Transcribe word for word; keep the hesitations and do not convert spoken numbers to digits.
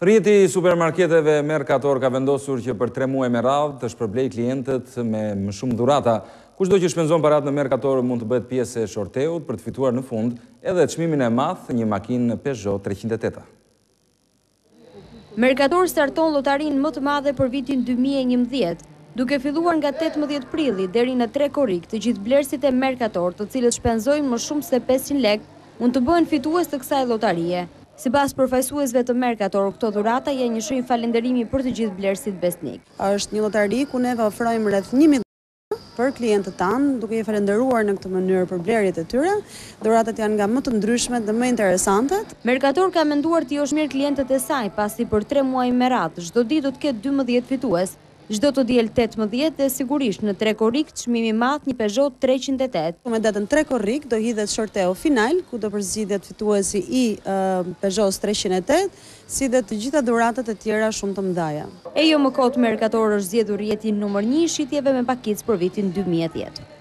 Rrjeti i supermarketeve Mercator ka vendosur që për tre muaj me radhë të shpërblej klientët me më shumë dhurata. Kushdo që shpenzon parat në Mercator mund të bëhet pjesë e shorteut për të fituar në fund edhe çmimin e madh një makinë Peugeot treqind e tetë. Mercator starton lotarinë më të madhe për vitin dy mijë e njëmbëdhjetë, duke filluar nga tetëmbëdhjetë prilli deri në tre korrik. Të gjithë blerësit e Mercator, të cilët shpenzojnë më shumë se pesëqind lekë, mund të bëhen fitues të kësaj lotarie. Sipas përfaqësuesve të Mercator, këto dhurata janë një shenjë falënderimi për të gjithë blerësit besnik. Është një lotari ku neve ofrojmë rreth një milion për klientët tanë, duke i falënderuar në këtë mënyrë për blerjet e tyre. Dhuratat janë nga më të ndryshmet dhe më interesantet. Mercator ka menduar të josh mirë klientët e saj, pasi për tre muaj me radhë çdo ditë do të ketë dymbëdhjetë fitues. Çdo të diel tetëmbëdhjetë dhe sigurisht në tre korrik çmimi i madh një Peugeot treqind e tetë. Me datën tre korrik do hidhet shorteu final ku do përzgjidhet fituesi i uh, Peugeot treqind e tetë, si dhe të gjitha dhuratat e tjera shumë të mëdha. E jo më kot Mercator është zgjedhur rrjetin numër një i shitjeve me pakicë për vitin dy mijë e dhjetë.